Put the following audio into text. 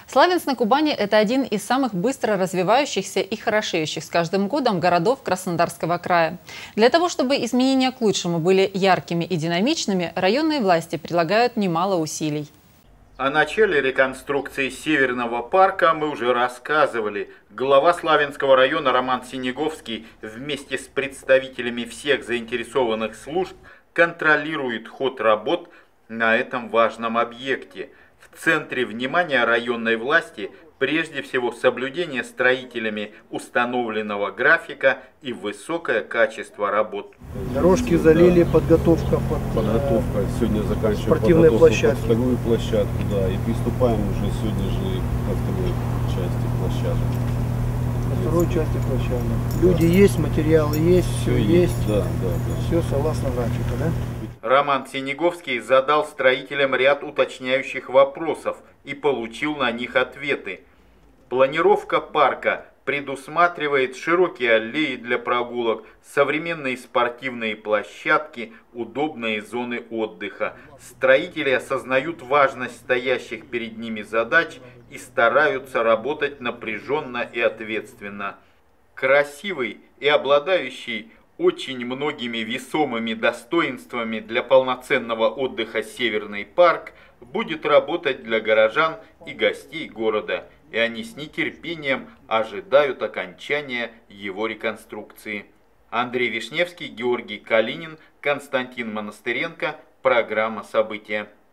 Славянск на Кубани – это один из самых быстро развивающихся и хорошеющих с каждым годом городов Краснодарского края. Для того, чтобы изменения к лучшему были яркими и динамичными, районные власти прилагают немало усилий. О начале реконструкции Северного парка мы уже рассказывали. Глава Славянского района Роман Синеговский вместе с представителями всех заинтересованных служб контролирует ход работ на этом важном объекте. В центре внимания районной власти прежде всего соблюдение строителями установленного графика и высокое качество работ. Дорожки залили, да. Подготовка сегодня заканчиваем спортивные площадки. Под вторую площадку, да, и приступаем уже сегодня же ко второй части площадки. Ко второй части площадки. Люди есть, материалы есть, все есть. Да. Все согласно графику, да? Роман Синеговский задал строителям ряд уточняющих вопросов и получил на них ответы. Планировка парка предусматривает широкие аллеи для прогулок, современные спортивные площадки, удобные зоны отдыха. Строители осознают важность стоящих перед ними задач и стараются работать напряженно и ответственно. Красивый и обладающий очень многими весомыми достоинствами для полноценного отдыха Северный парк будет работать для горожан и гостей города, и они с нетерпением ожидают окончания его реконструкции. Андрей Вишневский, Георгий Калинин, Константин Монастыренко. Программа «События».